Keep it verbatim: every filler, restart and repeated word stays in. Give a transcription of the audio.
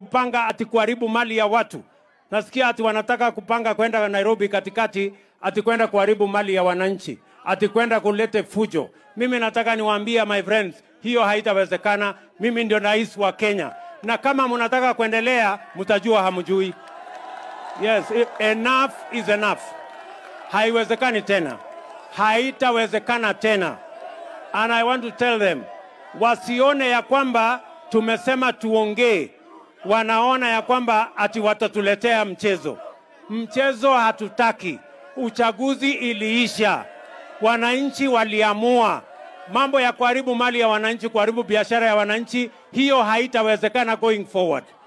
kupanga ati kuharibu mali ya watu. Nasikia ati wanataka kupanga kwenda Nairobi katikati ati kwenda kuharibu mali ya wananchi, ati kwenda kulete fujo. Mimi nataka niwaambie my friends, hiyo haitawezekana. Mimi ndio rais wa Kenya. Na kama mnataka kuendelea, mtajua hamjui. Yes, enough is enough. Haiwezekani tena. Haitawezekana tena. And I want to tell them, wasione ya kwamba tumesema tuongee. Wanaona ya kwamba ati watatuletea mchezo. Mchezo hatutaki. Uchaguzi iliisha. Wananchi waliamua. Mambo ya kuharibu mali ya wananchi, kuharibu biashara ya wananchi, hiyo haitawezekana going forward.